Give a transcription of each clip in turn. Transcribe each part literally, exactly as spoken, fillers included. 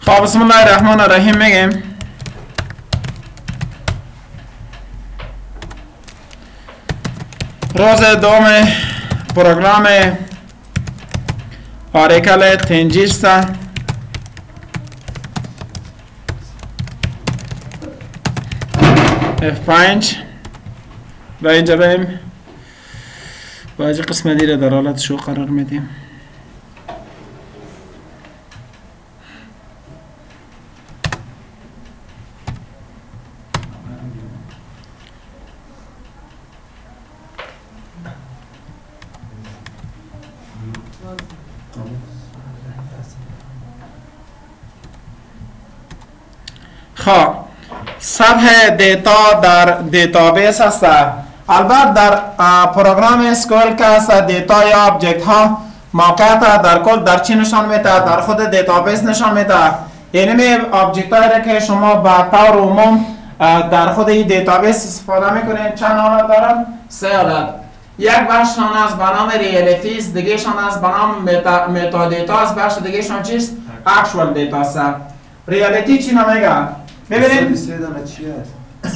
خب بسم الله الرحمن الرحیم میگیم روز دوم پروگرام آریکل تنجیستا اف پنج و اینجا بریم باید قسم دیره در حالت شو قرار میدیم. خب صفحه دیتا در دیتابیس هست. البته در پروگرام اسکول که هست دیتا یا ابجکت ها موقعیت در کل در چی نشان میده؟ در خود دیتابیس نشان میده. اینمی ابجکت هایی که شما به طور عموم در خود این دیتابیس استفاده میکنین چند حالت دارن؟ سه حالت. یک بخششان از به نام ریالیتیز، دیگه شان از به نام متا, متا دیتا است، بخش دیگه شان چیست؟ اکچوال دیتا است. ریالیتی چی نمیگه؟ ببینید چی است؟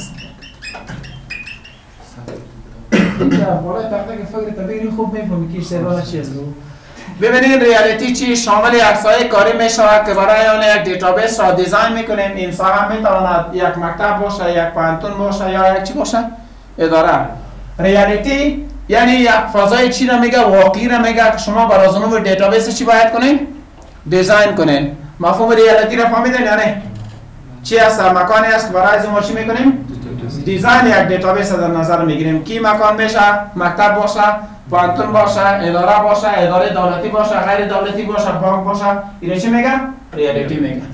بالای تخته که فکر طبیعی خوب میفهمی که سوال چی است. ببینید ریالیتی چی شامل عکس‌های کاری میشود که برای آن یک دیتابیس را دیزاین میکنیم. این هم میتواند یک مکتب باشه، یک پانتون باشه یا یک چی باشه؟ اداره. ریالیتی یعنی یک فضای چی را میگه؟ واقعی را میگه که شما برای اون دیتابیس چی باید کنین؟ دیزاین کنین. مفهوم ریالیتی را فهمیدین یا نه؟ چی است؟ مکانی است که برای ما چی میکنیم؟ دیزاین یک دیتابیس در نظر میگیریم. کی مکان میشه؟ مکتب باشه، پانتون باشه، اداره باشه، اداره دولتی باشه، غیر دولتی باشه، بانک باشه. اینو چی میگن؟ ریالیتی میگن.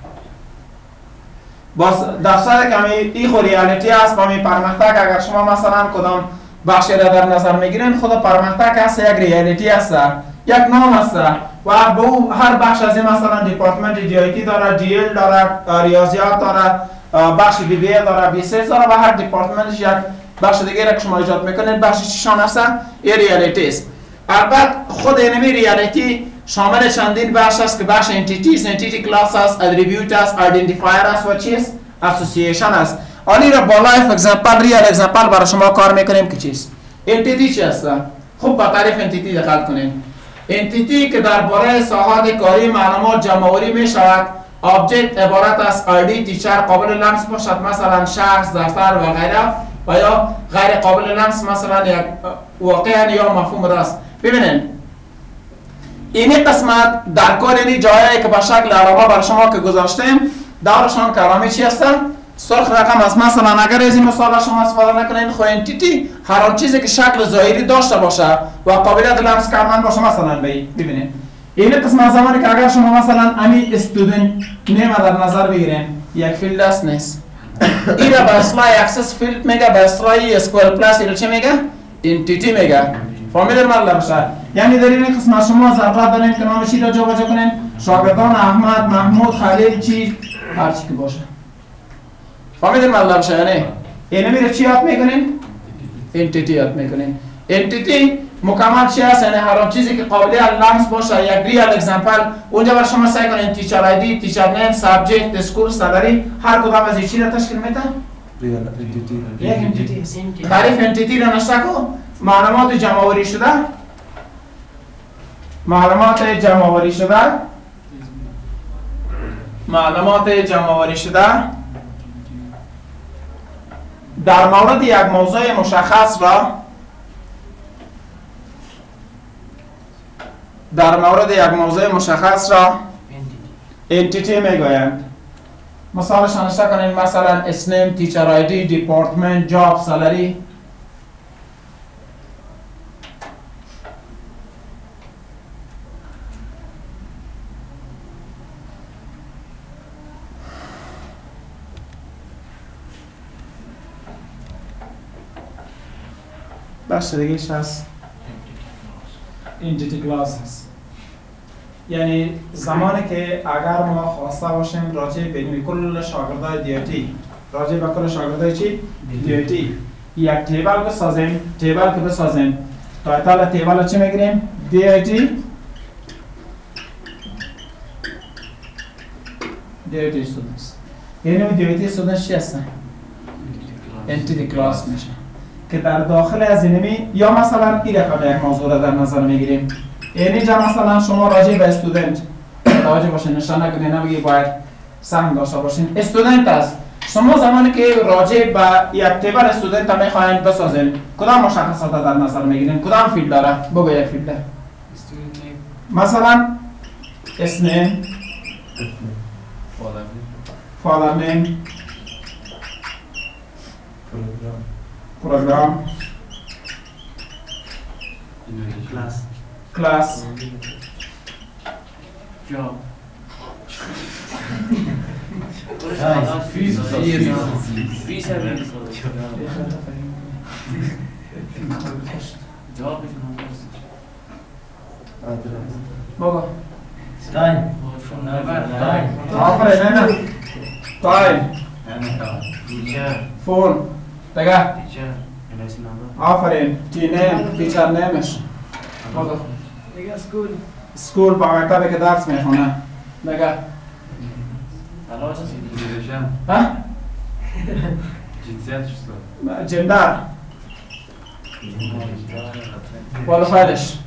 باز دفتر که این خود ریالیتی است. با می پرمختگ اگر شما مثلا کدام بخشی را در نظر میگیرین خود پرمختگ است، یک ریالیتی است، یک نام است و به هر بخش از این مثلا دیپارتمنت دی آی تی داره، دی ال داره، ریاضیات داره، بخش بی بی ای داره، بی سی داره و هر دیپارتمنتش یک بخش دیگه را که شما ایجاد میکنید بخش چیشان هست؟ این ریالیتی است. البته خود اینمی ریالیتی شامل چندین بخش است که بخش انتیتیز، انتیتی کلاس است، اتریبیوت است، آیدنتیفایر است و چیست؟ اسوسییشن است. آنی را با لایف اگزامپل، ریال اگزامپل برای شما کار میکنیم که چیست؟ انتیتی چی است؟ خوب با تعریف انتیتی دقت کنید. انتیتی که درباره ساحات کاری معلومات جمع‌آوری می شود. آبجکت عبارت از آیدی تیچر قابل لمس باشد، مثلا شخص، دفتر و غیره، و یا غیر قابل لمس مثلا یک واقعا یا مفهوم راست. ببینید این قسمت در کار این جایی که به شکل علامه بر شما که گذاشتیم دورشان کرامی چی هستن؟ سرخ رقم است. مثلا اگر از این مثال شما استفاده نکنین خو انتیتی هر آن چیزی که شکل ظاهری داشته باشه و قابلیت لمس کردن باشه مثلا ببینید این قسم از زمانی که اگر شما مثلا امی استودنت نیم در نظر بگیرین یک فیلد است نیست. این را به اصطلاح اکسس فیلد میگه، به اصطلاح اسکوئر پلاس این چی میگه؟ انتیتی میگه. فهمیدین مطلب شد؟ یعنی در این قسم از شما ضرورت دارین که نام چی را جابجا کنین؟ شاگردان احمد، محمود، خلیل، چی هر چی که باشه. فهمیدین مطلب شد یعنی؟ اینو میره چی یاد میکنین؟ انتیتی یاد میکنین. انتیتی مکمل چی هست؟ یعنی هر آن چیزی که قابل لمس باشه. یک ریال اگزامپل اونجا بر شما سعی کنین تیچر آیدی، تیچر نیم، سابجکت، اسکول، سالری هر کدام از این چی را تشکیل میده؟ ریال انتیتی. یک انتیتی. تعریف انتیتی را نشته کو معلومات جمع‌آوری شده. معلومات جمع‌آوری شده. معلومات جمع‌آوری شده در مورد یک موضوع مشخص را در مورد یک موضوع مشخص را انتیتی میگویند. مثالش نشته کنین مثلا اسنیم، تیچر آیدی، دیپارتمنت، جاب، سالری. بخش دیگهش هست انتیتی کلاس هست. یعنی زمانی که اگر ما خواسته باشیم راجع به کل شاگردای دی آی تی راجع به کل شاگردای چی؟ دی آی تی یک تیبل بسازیم. تیبل که بسازیم تایتل تیبل چی میگیریم؟ دی آی تی دیویتی استودنتس. یعنی دیویتی استودنتس چی هستن؟ انتیتی کلاس میشه که در داخل از اینمی یا مثلا این رقم یک موضوع را در نظر میگیریم. یعنی جا مثلا شما راجع به استودنت متوجه باشین، نشان نکنین نبگی باید سهم داشته باشین. استودنت است. شما زمانی که راجع به یک تیبل استودنت هم میخواین بسازین کدام مشخصات در نظر میگیرین؟ کدام فیلد داره؟ بگو یک فیلد داره. مثلا اسم، فادر نیم، پروگرام، Class. کلاس، جاب Fees. فیس جاب بگو. Time. آفرین نه نه. تایم، فون، دیگه. آفرین. تی نیم، تیچر نیمش. بگو. Nigga school. سکول با مکتبی که درس میخونه. دیگه. ها؟ جندر. بالا فایلش.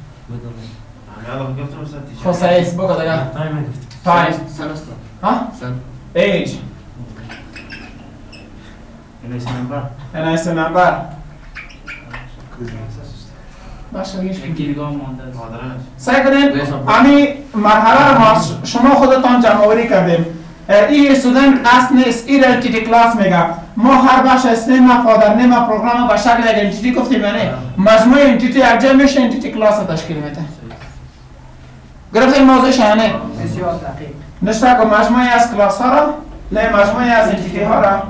خصائص بگو دیگه. تایم. ها؟ ایج. انایس نمبر. باشه میشه. گیرگاه مانده سعی کنید همین مرحله رو ما شما خودتان جمع‌آوری کردیم. این استودنت اصل نیست، این انتیتی کلاس میگه. ما هر بخش اسم و فادر نیم و پروگرام به شکل یک انتیتی گفتیم، یعنی مجموعه انتیتی یک جمع میشه انتیتی کلاس رو تشکیل میده. گرفتیم موضوع شانه؟ بسیار دقیق. نشته که مجموعه از کلاس ها را، نه مجموعه از انتیتی ها را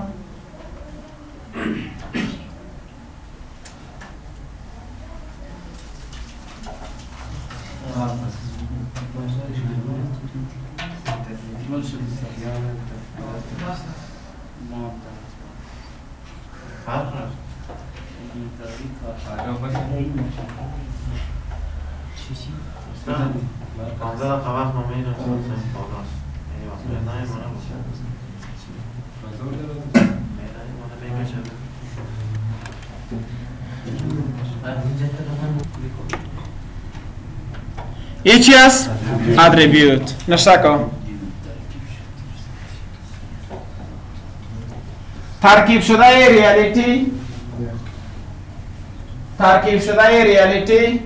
این چی است؟ اتریبیوت. نشته کن. ترکیب شده ریالیتی ترکیب شده ریالیتی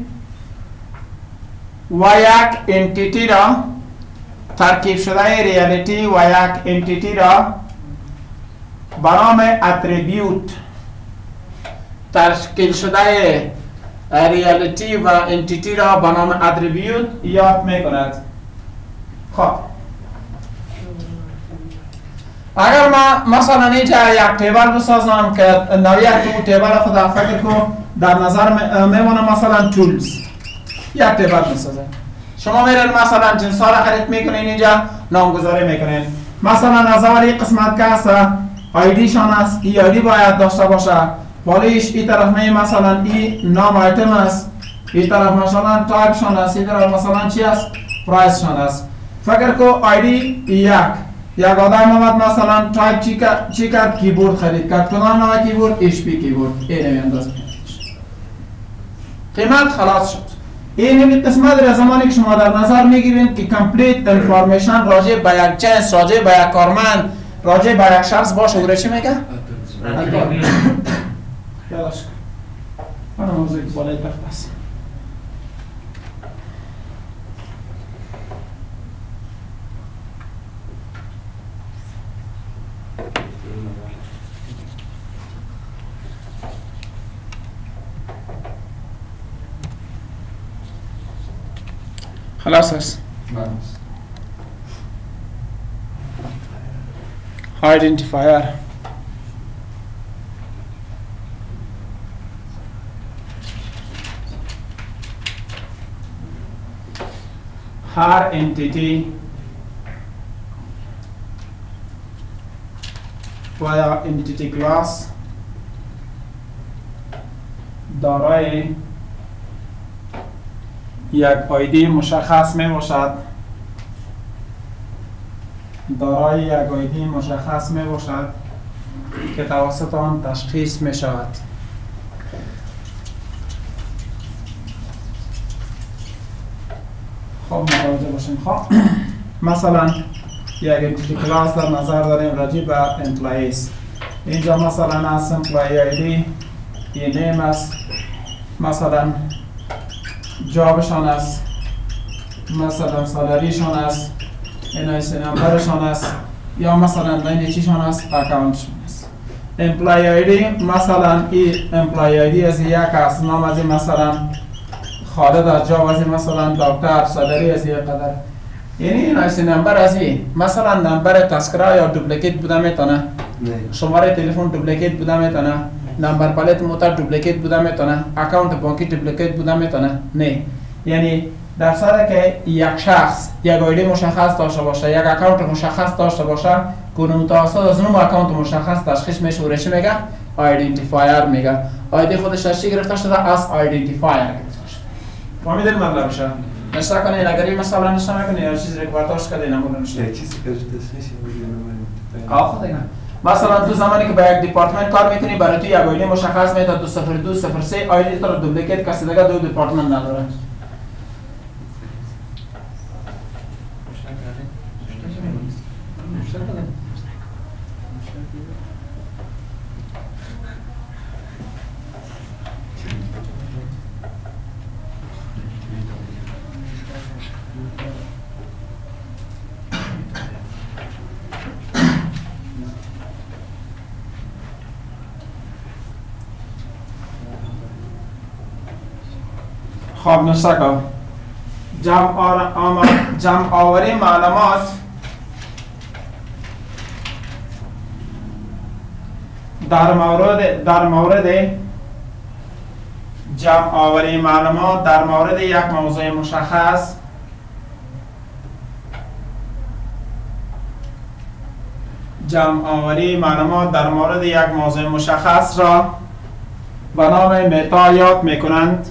و یک انتیتی را ترکیب شده ریالیتی و یک انتیتی را به نام اتریبیوت تشکیل شده ریالیتی و انتیتی را به نام اتریبیوت یاد می کند. خب اگر ما مثلا اینجا یک تیبل بسازم که نوعیت تو تیبل خود فکر کن در نظر میمونه، مثلا تولز یک تیبل بسازم. شما میرین مثلا جنس ها را خرید میکنین، اینجا نامگذاری میکنین. مثلا از اولی قسمت که هست آیدی شان است، ای آیدی باید داشته باشه. بالایش این طرف می مثلا این نام آیتم است، این طرف مثلا تایپ شان است، این طرف مثلا چی است؟ پرایس شان است. فکر کو آیدی یک یک آدم آمد مثلا تایپ چی کرد چی کرد کیبورد خرید کرد، کدام نوع کیبورد؟ اچ پی کیبورد. این نمی اندازه قیمت خلاص شد. این نمی قسمت را زمانی که شما در نظر میگیرید که کامپلیت انفارمیشن راجع به یک جنس، راجع به یک کارمند، راجع به یک شخص باشه، او را چی میگه؟ یادش کن. من موضوعی که بالای تخت است. خلاص است. آیدنتیفایر هر انتیتی و یا انتیتی کلاس دارای یک آیدی مشخص می باشد دارای یک آیدی مشخص می باشد که توسط آن تشخیص می شود. خب متوجه باشیم. خب مثلا یک انتیتی کلاس در نظر داریم راجع به امپلاییز. اینجا مثلا از امپلایی آیدی این نیم است، مثلا جابشان است، مثلا سالاریشان است، این ایسی نمبرشان است، یا مثلا نین چیشان است، اکاونتشان است. امپلای آیدی مثلا این امپلای آیدی از یک است، نام از این مثلا خالد است، جاب از این مثلا دکتر، سالاری از یک قدر. یعنی این ایسی نمبر از این مثلا نمبر تذکره یا دوپلیکیت بوده میتونه، شماره تلفن دوپلیکیت بوده میتونه، نمبر پلیت موتر دوپلیکیت بوده میتونه، اکاونت بانکی دوپلیکیت بوده میتونه. نه، یعنی در صورتی که یک شخص یک آیدی مشخص داشته باشه، یک اکاونت مشخص داشته باشه، کنون توسط از اون اکاونت مشخص تشخیص میشه و چی میگه؟ آیدنتیفایر میگه. آیدی خودش از چی گرفته شده؟ از آیدنتیفایر گرفته شده. فهمیدید مطلبش؟ نشه کنید اگر این مثلا نشه میکنید یا چیز ریکوارتاش کنید نمونه نشه. یک چیزی که تشخیص میشه. آه خود دیگه. مثلا تو زمانی که با یک دیپارتمنت کار میکنی برای تو یک آیدی مشخص میاد دو صفر دو صفر سه آیدی تو رو دوپلیکیت کسی دیگه دو دیپارتمنت نداره. خب نشه که جمع, آر... جمع آوری معلومات در مورد در مورد جمع آوری معلومات در مورد یک موضوع مشخص جمع آوری معلومات در مورد یک موضوع مشخص را به نام متا یاد میکنند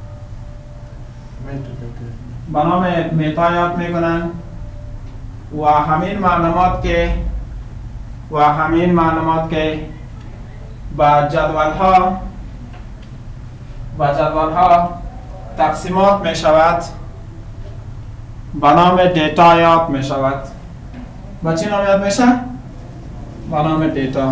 به نام متا یاد میکنند و همین معلومات که و همین معلومات که با جدول ها با جدول ها تقسیمات می شود به نام دیتا یاد می شود. با چی نام یاد میشه؟ به نام دیتا.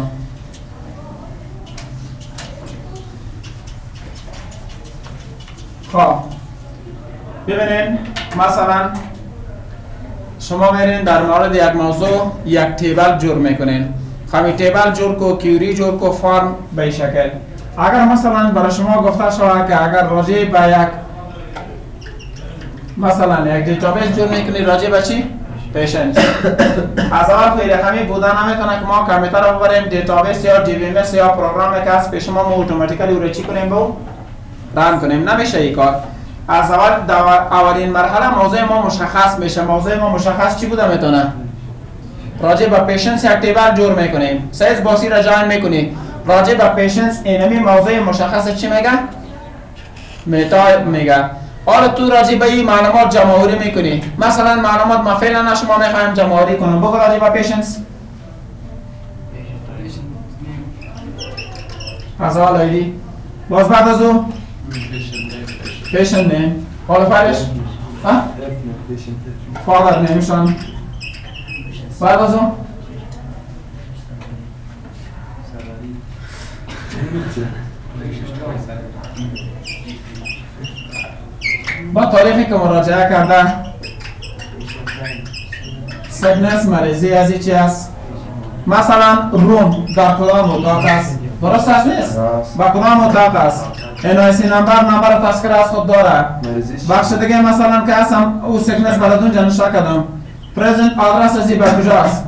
خب ببینید مثلا شما میرین در مورد یک موضوع یک تیبل جور میکنین، خمی تیبل جور کو، کیوری جور کو، فرم به این شکل. اگر مثلا برای شما گفته شود که اگر راجع به یک مثلا یک دیتابیس جور میکنی راجع به چی؟ پیشنت. از اول توی رقمی بوده نمیتونه که ما کامپیوتر رو ببریم دیتابیس یا دی بی ام اس یا پروگرامی که از پیش ما ما اتوماتیکلی او رو چی کنیم بو رن کنیم، نمیشه این کار. از اول اولین مرحله موضوع ما مشخص میشه. موضوع ما مشخص چی بوده میتونه؟ راجع به پیشنس یک تیبل جور میکنیم، سایز باسی را جاین میکنیم. راجع به پیشنس اینمی موضوع مشخص چی میگه؟ متا میگه. حالا تو راجع به این معلومات جمع آوری میکنی. مثلا معلومات ما فعلا شما میخوایم جمع آوری کنیم، بگو راجع به پیشنس. از اول آیدی باز بعد از او پیشنت نیم. حالا فرش ها؟ فادر نیمشان بعد از اون با تاریخی که مراجعه کرده سگنس مریضی از این چی است؟ مثلا روم در کدام اتاق است؟ درست است نیست؟ با کدام اتاق است؟ این ایسی نمبر نمبر تذکره از خود داره. بخش دیگه مثلا که اصلا او سگنس براتون جنشا کردم پریزنت آدرس ازی با کجاست؟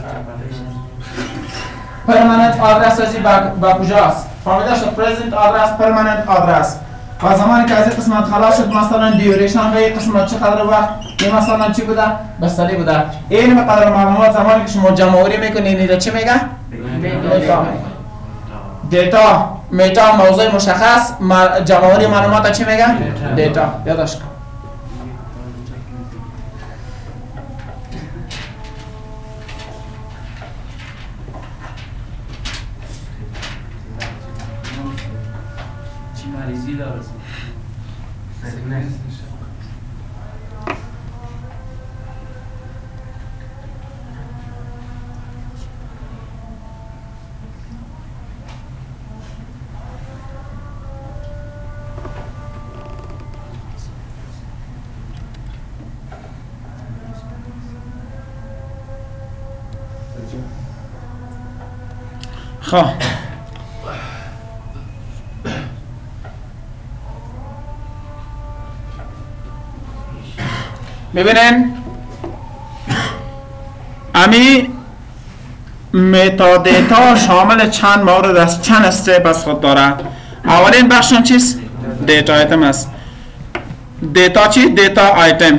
پرمننت آدرس ازی با کجاست؟ فهمیده شد؟ پریزنت آدرس پرمننت آدرس. و زمانی که از این قسمت خلاص شد مثلا دیوریشن به این قسمت چقدر وقت این مثلا چی بوده؟ بستری بوده. این مقدار معلومات زمانی که شما جمع آوری میکنید این چی میگه؟ دیتا. دیتا متا موضوع مشخص جمع آوری معلومات چی میگه؟ دیتا. یادش کن. مریضی داره. خب ببینین امی متا دیتا شامل چند مورد است، چند استپ از خود داره. اولین بخشش چیست؟ دیتا آیتم است. دیتا چی؟ دیتا آیتم.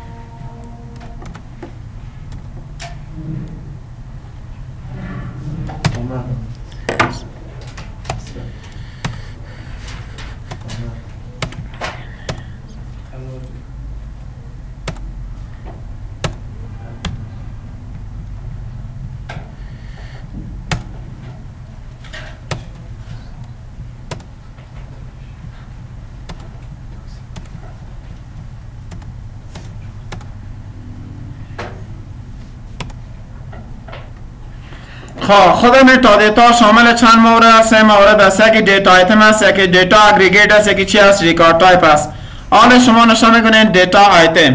خود متا دیتا شامل چند مورد است؟ سه مورد است. یکی دیتا آیتم است، یکی دیتا اگریگیت است، یکی چی است؟ ریکارد تایپ است. حالا شما نشان میکنین دیتا آیتم.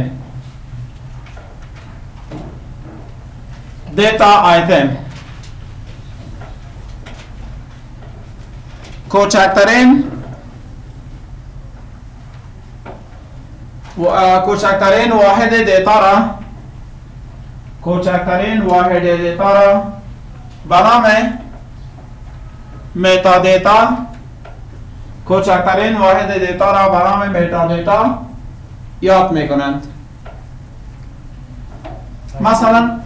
دیتا آیتم کوچکترین و کوچکترین واحد دیتا را کوچکترین واحد دیتا را به نام متا دیتا کوچکترین واحد دیتا را به نام متا دیتا یاد میکنند. مثلا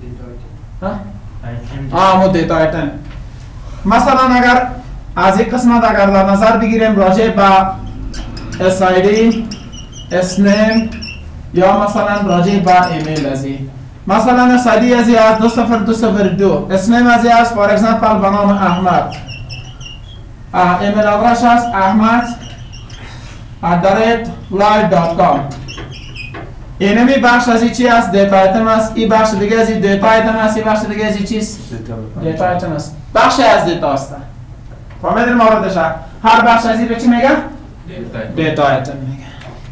آه دیتا آیتم. مثلا اگر از یک قسمت اگر در نظر بگیریم راجع به اس آی دی، اس نیم یا مثلا راجع به ایمیل ازی، مثلا اس آی دی ازی از دو صفر دو صفر دو، اس نیم ازی از فار اگزامپل به نام احمد، ایمیل آدرس است احمد ات دی ریت لایو دات کام. اینمی بخش ازی چی است؟ دیتا آیتم است. این بخش دیگه ازی دیتا آیتم است. این بخش دیگه ازی چیست؟ دیتا آیتم است. بخش از دیتا است. فهمیدین موردش؟ هر بخش ازی به چی میگه؟ دیتا آیتم میگه.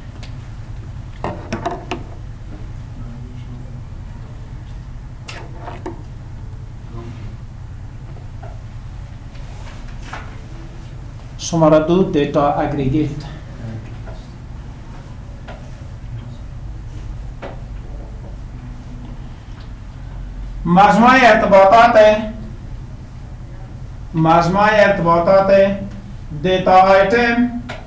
شماره دو دیتا اگریگیت. مجموعه ارتباطات مجموعه ارتباطات دیتا آیتم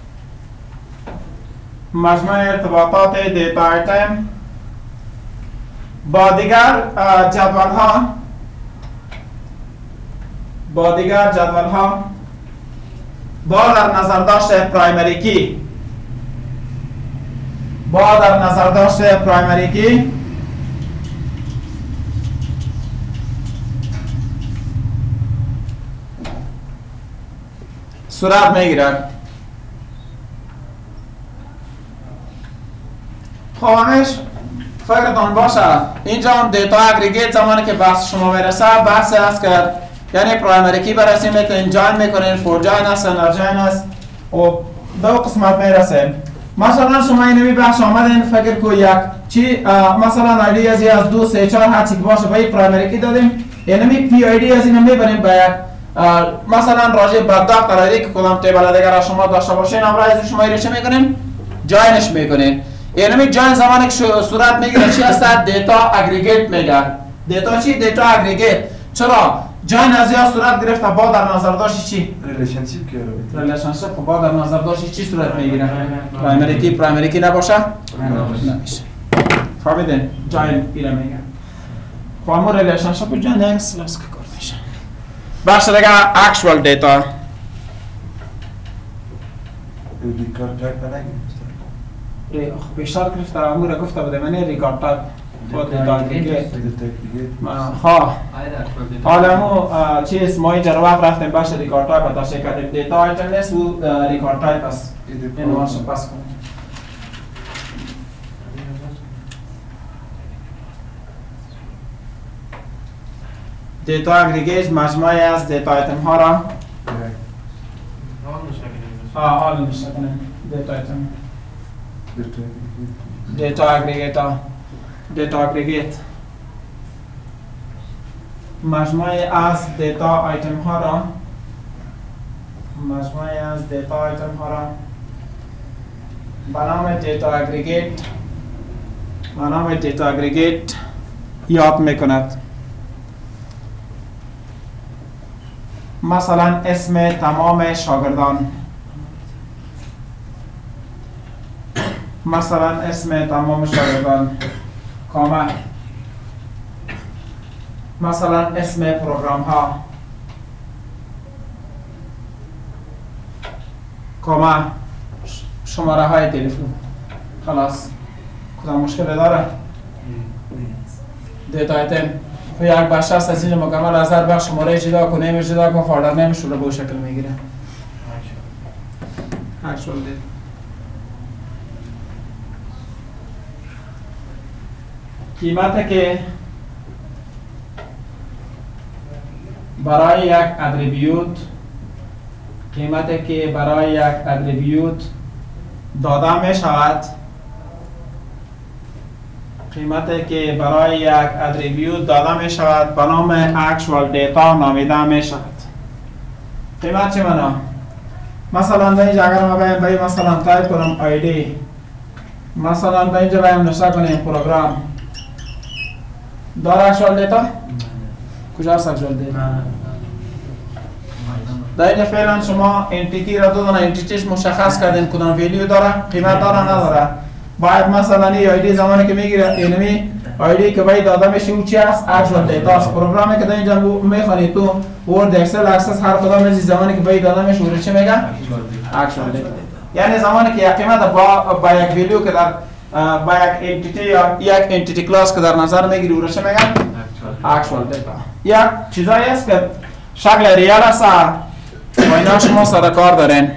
مجموعه ارتباطات دیتا آیتم با دیگر جدول ها با دیگر جدول ها با در نظر داشت پرایمری کی با در نظر داشت پرایمری کی صورت میگیرد. خب همش فکرتان باشه اینجا هم دیتا اگریگیت زمانی که بحث شما میرسه بحث است که یعنی پرایمری کی بررسی میکنین، جاین میکنین، فور جاین است، انر جاین است و دو قسمت میرسه. مثلا شما اینمی بخش آمدین فکر کو یک چی مثلا آیدی ازی از دو سه چهار هر چی باشه به پرایمری کی دادیم، اینمی پی آیدی از اینو میبریم به یک مثلا راجع به دکتر آیدی که کدام تیبل دیگر شما داشته باشین امروز از شما ایره چه میکنین؟ جاینش میکنین. اینمی جاین زمانی که صورت میگیره چی هست؟ دیتا اگریگیت میگه. دیتا چی؟ دیتا اگریگیت. چرا؟ جاین از یا صورت گرفته با در نظر داشت چی؟ ریلیشنشیپ که رو ریلیشنشیپ با در نظر داشت چی صورت میگیره؟ پرایمری کی پرایمری کی نباشه؟ نمیشه. فهمیدین؟ جاین ایره میگه. فهمو ریلیشنشیپ جاین اکس لاس که کار میشه. بخش دیگه اکچوال دیتا. ریکارد تایپ نگیم. ری بیشتر گرفته امور گفته بوده من ریکارد تایپ. خود دیتا اگریگیت دیتا خواه آیده حالا مو چیز ما اینجا رو وقت رفتیم بخش ریکارد تایپ تاشی کردیم دیتا آیتم نیست و ریکارد تایپ است این رو ماشو پس کنیم دیتا اگریگیت مجموعه از دیتا آیتم ها را آه حال میشه کنیم دیتا آیتم دیتا اگریگیت ها دیتا اگریگیت مجموعه از دیتا آیتم ها را مجموعه از دیتا آیتم ها را به نام دیتا اگریگیت به نام دیتا اگریگیت یاد میکند. مثلا اسم تمام شاگردان، مثلا اسم تمام شاگردان کامه، مثلا اسم پروگرام ها کامه، شماره های تلفن. خلاص کدام مشکل داره؟ دیتا آیتم خو یک بخش است از این مکمل از هر بخش شماره جدا کن، نیم جدا کن، فالدر نیمش رو به شکل میگیره. اکچوال دید قیمت که برای یک اتریبیوت قیمت که برای یک اتریبیوت داده می شود قیمتی که برای یک اتریبیوت داده می شود به نام actual data نامیده می شود. قیمت چه معنا؟ مثلا در اینجا اگر ما باید باید مثلا تایپ کنم آیدی، مثلا در اینجا باید نوشته کنیم پروگرام داره actual data؟ کجا است actual data؟ در اینجا فعلا شما انتیتی را دو دانه انتیتیش مشخص کردین کدام ویلیو داره، قیمت داره نداره. باید مثلا این آیدی زمانی که میگیره اینمی آیدی که باید داده میشه او چی است؟ actual data است. پروگرامی که در اینجا میخوانی تو ورد اکسل اکسس هر کدام از زمانی که باید داده میشه او چی میگه؟ actual data. یعنی زمانی که یک قیمت با با یک ویلیو که در با یک انتیتی یا یک انتیتی کلاس که در نظر میگیری او چی میگه؟ actual data. یک چیزایی است که شکل ریال است و اینا شما سر کار دارین.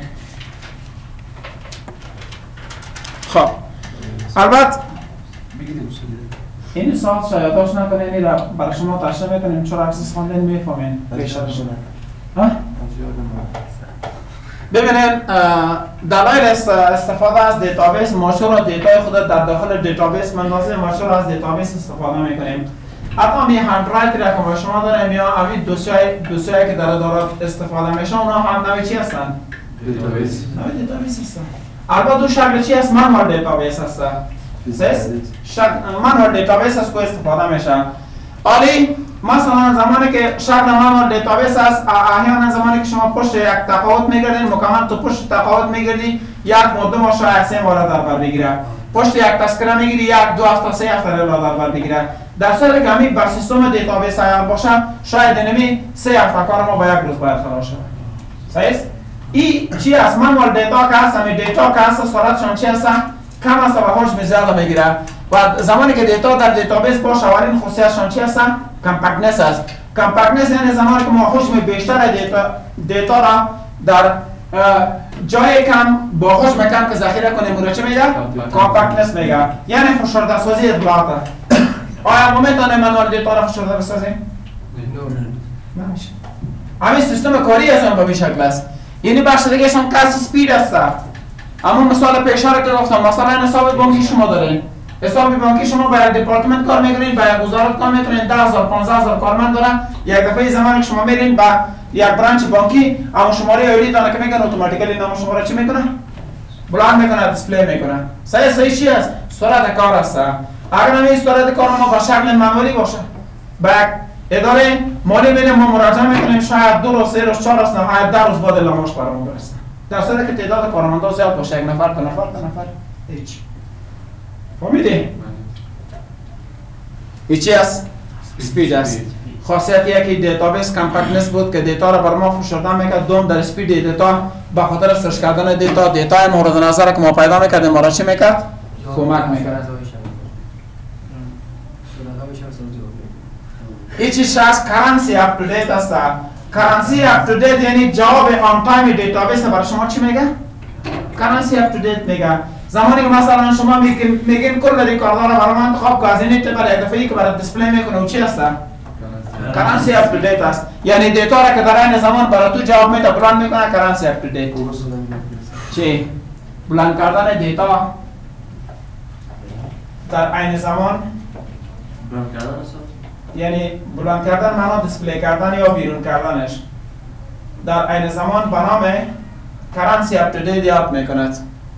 خب البته این ساعت شایداش نکنین این را برای شما تشریح میکنیم چرا اکسس خواندن میفهمین بیشتر شده. ببینین دلایل استفاده از دیتابیس ما چرا دیتای خود در داخل دیتابیس مندازیم ما چرا از دیتابیس استفاده میکنیم. حتی می هندرایت را که ما شما داریم یا همین دوسیای دوسیایی که در دارد استفاده میشه اونا هم نوی چی هستن؟ دیتابیس. نوی دیتابیس هستن. البته دو شکل چی است؟ منوال دیتابیس هست. شکل منوال دیتابیس است که استفاده میشه. ولی مثلا زمانی که شکل منوال دیتابیس است احیانا زمانی که شما پشت یک تقاعد میگردین مکمل تو پشت تقاعد میگردی یک مدت ما شاید سه ماه در بر بگیره. پشت یک تذکره میگیری یک دو هفته سه هفته را در بر بگیره. در صورتی که همین بر سیستم دیتابیس عیار باشه شاید اینمی سه هفته کار ما با یک روز باید خلاص شود. صحیح است؟ این چی است؟ منوال دیتا که هست همین دیتا که هست سرعتشان چی هست؟ کم است و حجم زیاده میگیره و زمانی که دیتا در دیتابیس باشه اولین خصوصیتشان چی هست؟ کمپکتنس است. کمپکتنس یعنی زمانی که ما حجم بیشتر دیتا دیتا را در جای کم با حجم کم که ذخیره کنیم اون را چی میگه؟ کمپکتنس میگه. یعنی فشرده سازی اطلاعات. آیا ما میتونیم منوال دیتا را فشرده بسازیم؟ نمیشه. همین سیستم کاری از اون به شکل است. یعنی بخش دیگه شون کس سپید است. اما مثال پیشه را که گفتم مثلا حساب بانکی شما دارین. حساب بانکی شما با یک دپارتمنت کار میکنین، با یک وزارت کار میکنین، ده هزار پانزده هزار کارمند دارن. یک دفعه زمانی که شما میرین با یک برانچ بانکی اما شماره ایلی دانه که میگن اتوماتیکلی نام شماره چی میکنه؟ بلند میکنه، دیسپلی میکنه. صحیح صحیح چی است؟ سرعت کار است. اگر همین سرعت کار ما با شکل منولی باشه با اداره مالی میریم ما مراجعه میکنیم شاید دو روز سه روز چهار روز نهایت ده روز بعد لاماش برامون برسه. در صورتی که تعداد کارمندا زیاد باشه یک نفر تا نفر تا نفر هیچ. فهمیدی؟ هیچی است؟ اسپید است. خاصیت یکی دیتابیس کمپکتنس بود که دیتا را بر ما فشرده میکرد. دوم در اسپید دیتا به خاطر سرچ کردن دیتا دیتا مورد نظر که ما پیدا میکردیم ما را چی میکرد؟ کمک میکرد. این چیز هست کرنسی اپ تو دیت است. کرنسی اپ تو دیت یعنی جواب آن تایم دیتابیس برای شما چی میگه؟ کرنسی اپ تو دیت میگه. زمانی که مثلا شما میگین میگین کل ریکاردها رو برای من انتخاب که از این اعتبار یک دفعه که برای دیسپلی میکنه و چی هست؟ کرنسی اپ تو دیت است. یعنی دیتا را که در این زمان برای تو جواب میده بلند میکنه کرنسی اپ تو دیت. چی؟ بلند کردن دیتا در عین زمان بلند کردن است؟ یعنی بلند کردن معنا دیسپلی کردن یا بیرون کردنش در عین زمان به نام کرنسی اپ تو دیت یاد میکند.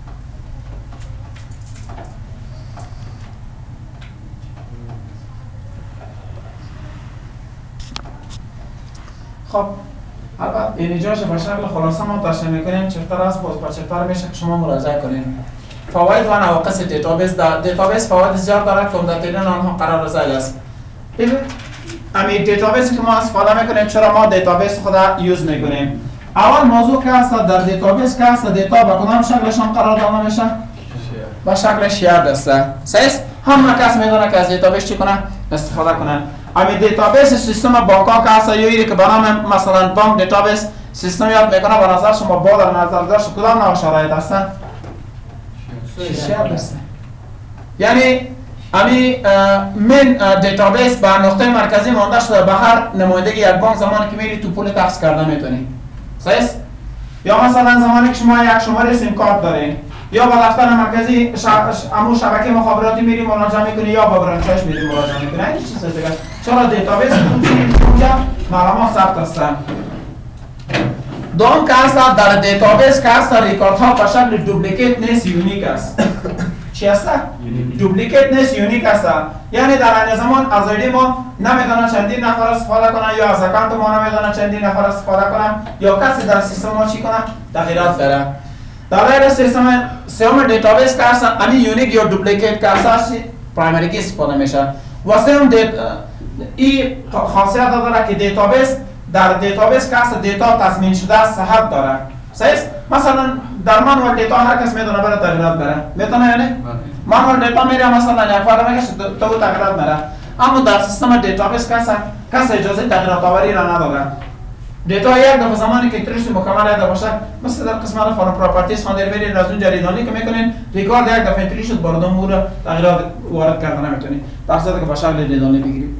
خب البته این جاش به شکل خلاصه ما تشریح میکنیم چطور است باز با چطور میشه که شما مراجعه کنیم. فواید و نواقص دیتابیس در دیتابیس فواید زیاد دارد که عمدترین آنها قرار ذیل است. ببین همین دیتابیسی که ما استفاده میکنیم چرا ما دیتابیس خود یوز میکنیم. اول موضوع که هست در دیتابیس که هست دیتا به کدام شکلشان قرار داده میشه؟ به شکل شیرد است. صحیح؟ همه کس میدونه که از دیتابیس چی کنه؟ استفاده کنه. همین دیتابیس سیستم بانک‌ها که هست یا ایری که به نام مثلا بانک دیتابیس سیستم یاد میکنه به نظر شما با در نظر داشت کدام نوع شرایط هستن؟ شیرد است. یعنی امی من دیتابیس به نقطه مرکزی مانده شده به هر نمایندگی یک بانک زمانی که میری تو پول تخص کرده میتونی. صحیح؟ یا مثلا زمانی که شما یک شماره سیم کارت دارین یا با دفتر مرکزی امو شبکه مخابراتی میری مراجعه میکنی یا با برانچش میری مراجعه میکنی. این چیز دیگه. چرا دیتابیس اونجا معلومات ثبت هستن. دوم که هست در دیتابیس که هست ریکاردها به شکل دوپلیکیت نیست یونیک است. چی هست؟ دوپلیکیت نیست یونیک است. یعنی در این زمان از ایدی ما نمیدونه چندین نفر استفاده کنن یا از اکانت ما نمیدونه چندین نفر استفاده کنن یا کسی در سیستم ما چی کنه تغییرات داره. در این سیستم سوم دیتابیس که هست امی یونیک یا دوپلیکیت که هست پرایمری کی استفاده میشه. و سوم این خاصیت داره که دیتابیس در دیتابیس که هست دیتا تضمین شده صحت داره. صحیح؟ مثلا در منوال دیتا هر کس میدونه برای تغییرات بره. میتونه یعنی؟ منوال دیتا میره مثلا یک فرد میگه تو تغییرات بره. اما در سیستم دیتابیس کس کس اجازه تغییرات آوری را نداره. دیتا یک دفعه زمانی که تریش مکمل یاد باشه مثل در قسمت فارم پراپرتیز خواندر میرین از اون جریدانی که میکنین ریکارد یک دفعه تریش شد بارد امور تغییرات وارد کردن نمیتونی. در صورتی که با شکل دیدانی بگیرید.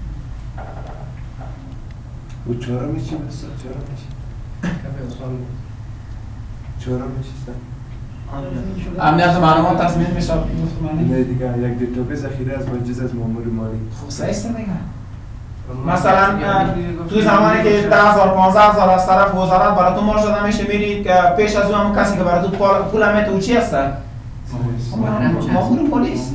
و چهارمی چی بسته؟ چهارمیش؟ چهارمیش است؟ امنیت معلومات تصمیم میشه. نه دیگه یک دیتابیس اخیره از مجلس از مامور مالی. خب صحیح است دیگه. مثلا تو زمانی که ده هزار پانزده هزار از طرف وزارت برای تو مارج داده میشه میری پیش از اون کسی که برای تو پول میده او چی هست؟ مامور مالی است.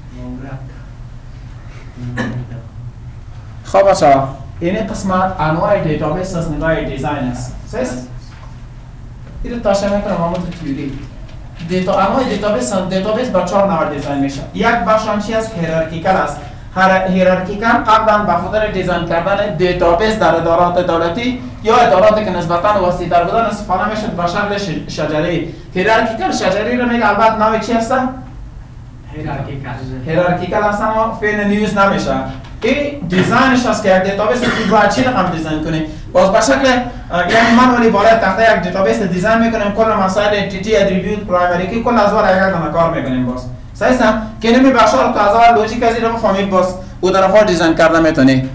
خب بچه‌ها این قسمت انواع دیتابیس از نگاه دیزاین است. صحیح؟ این تشریح میکنم محمد تیوری. دیتا انواع دیتابیس دیتابیس با چهار نوع دیزاین میشه. یک بخشش چی است؟ هیرارکیکال است. هر هیرارکیکال قبلا به خاطر دیزاین کردن دیتابیس در ادارات دولتی یا اداراتی که نسبتا وسیع‌تر بودن استفاده میشد به شکل شجری. هیرارکیکال شجری رو میگه البته نوع چی است؟ هیرارکیکال. هیرارکیکال اصلا فعل نیوز نمیشه. این دیزاینش است که یک دیتابیس رو باید چی رقم دیزاین کنیم. باز به شکل یعنی من ولی بالای تخته یک دیتابیس دیزاین میکنیم کل مسائل انتیتی اتریبیوت پرایمری کی کل از ور یک دونه کار میکنیم باز. صحیح است؟ که نمی بخشا رو تو از اول لوجیک از این رو بفهمید باز او طرفا دیزاین کرده میتونی.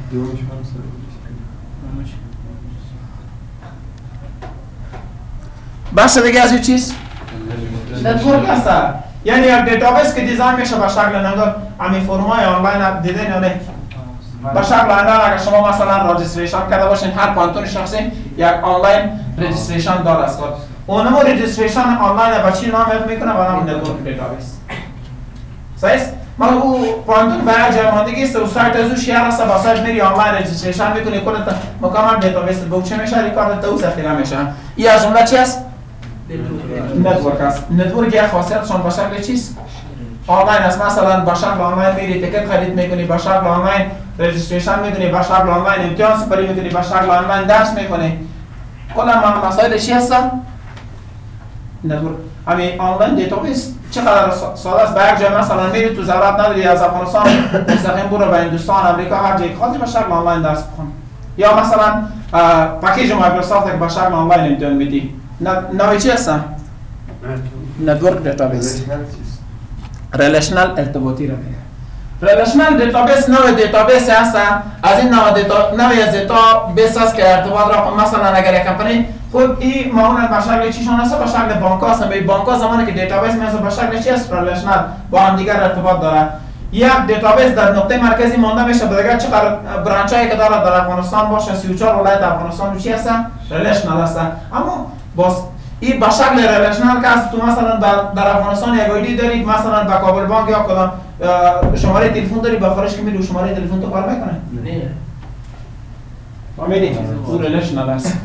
بخش دیگه از این چیز نتورک است. یعنی یک دیتابیس که دیزاین میشه به شکل نگاه امی فرمای آنلاین دیدین یا نه به شکل آنلاین اگر شما مثلا رجیستریشن کرده باشین هر پانتون شخصی یک آنلاین رجیستریشن داره است. اونم رجیستریشن آنلاین با چی نام میکنه به نام نتورک دیتابیس. صحیح؟ ما او پانتون برای جمعندگی است و سایت از او شیر است با سایت میری آنلاین رجیستریشن میکنی کلت مکمل دیتابیس به چه میشه ریکارد تو ذخیره میشه. این از جمله چی است؟ نتورک است. نتورک یک خاصیتشون به شکل چیست؟ آنلاین است. مثلا به شکل آنلاین میری تیکت خرید میکنی، به شکل آنلاین رجیستریشن میکنی، به شکل آنلاین امتحان سپاری میکنی، به شکل آنلاین درس میکنی. کلا مسائل چی هستن؟ نتورک. همین آنلاین دیتابیس چقدر ساده است. به یک جای مثلا میری تو ضرورت نداری از افغانستان مستقیم برو به هندوستان، امریکا، هر جایی خواهی به شکل آنلاین درس بخونی. یا مثلا پکیج مایکروسافت که به شکل آنلاین امتحان میدی. نوعی چی هست؟ نتورک دیتابیس. ریلیشنال ارتباطی را میگه. ریلیشنال دیتابیس نوع دیتابیس هست. از این نوع دیتا نوعی از دیتابیس است که ارتباط را مثلا اگر یک کمپانی خود این معمولا به شکل چیشون هست، به شکل بانک هست. به بانک ها زمانی که دیتابیس میشه به شکل چی است؟ ریلیشنال، با هم دیگر ارتباط داره. یک دیتابیس در نقطه مرکزی مانده میشه، به دیگر چقدر برانچ هایی که داره در افغانستان باشه، سی و چهار ولایت افغانستان چی هست؟ ریلیشنال هست. اما باز این به شکل ریلیشنال که است، تو مثلا در افغانستان یک آیدی داری، مثلا به کابل بانک یا کدام شماره تلفن داری، به خارج که میری شماره تلفن تو کار میکنه؟ نه. فهمیدی؟ اون ریلیشنال است.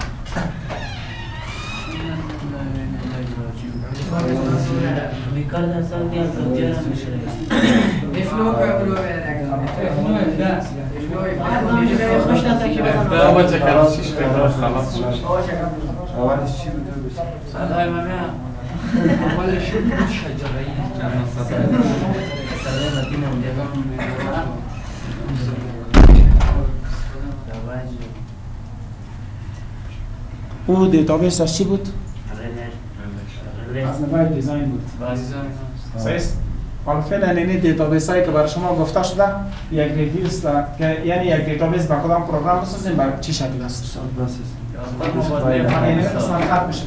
اولش چی بود؟ اولش بود شجاعی او دیتابیس از چی بود؟ از نوع دیزاین بود. صحیح. حالا فعلا این دیتابیس هایی که برای شما گفته شده یک ریویوز که یعنی یک دیتابیس با کدام پروگرام بسازیم با چی شکل است؟ یعنی مثلا خط بشه.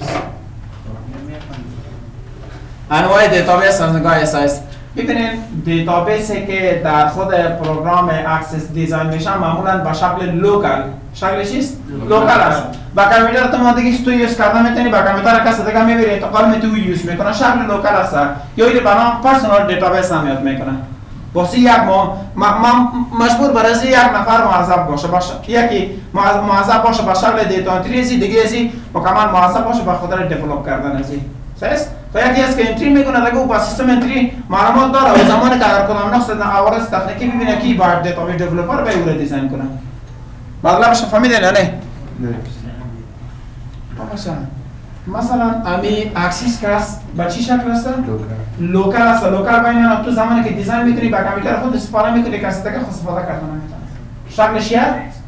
انواع دیتابیس از نگاه اساس. ببینید دیتابیسی که در خود پروگرام اکسس دیزاین میشه معمولا به شکل لوکال، شکل چیست؟ لوکال است. با کامپیوتر تو ما دیگه تو یوز کردن میتونی، با کامپیوتر کسی دیگه میبری انتقال میتونی یوز میکنه، شکل لوکال است. یا این به نام پرسونال دیتابیس هم یاد میکنه. واسه یک ما مجبور برای یک نفر موظف باشه باشه یکی موظف باشه به شکل دیتا انتری، دیگه ازی مکمل موظف باشه به خاطر دیولپ کردن ازی. صحیح؟ تو یکی است که انتری میکنه دیگه با سیستم انتری معلومات داره و زمانی که اگر کدام نقص عوارض تکنیکی ببینه کی باید دیتابیس دیولپر به اون دیزاین کنه. مطلبش فهمیدین یا نه؟ نه. مثلا امی اکسیس کاس با چی شکل است؟ لوکال است. لوکال باید تو زمانی که دیزاین میکنی با کامپیوتر خود استفاده میکنی کسی دیگه خود استفاده کردن نمیتونه. شکلش چیه؟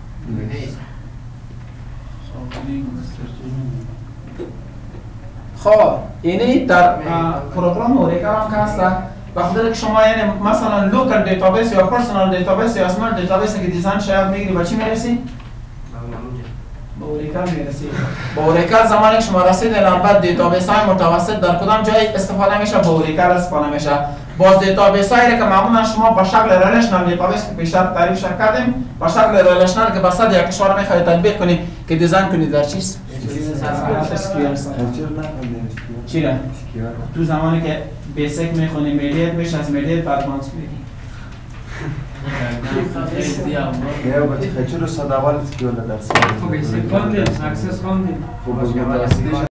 خب اینی در پروگرام اوریکل هم که هست به خاطر که شما یعنی مثلا لوکال دیتابیس یا پرسونال دیتابیس یا اسمال دیتابیس که دیزاین شاید میگیری با چی میرسی؟ با اوریکل میرسی. با اوریکل زمانی که شما رسید الان دیتابیس های متوسط در کدام جای استفاده میشه؟ با اوریکل استفاده میشه. باز دیتابیس هایی که معمولا شما با شکل ریلیشنال دیتابیس که پیشتر تعریف کردیم با شکل ریلیشنال که بسد یک کشور میخواهید تطبیق کنی که دیزاین کنید در چیست؟ چی را؟ تو زمانی که بیسیک میخونی میلیت میشه از میلیت بعد مانس میگی یا بچه خیلی رو ساده اول اسکیول درس خب بیسیک خوندیم، اکسس خوندیم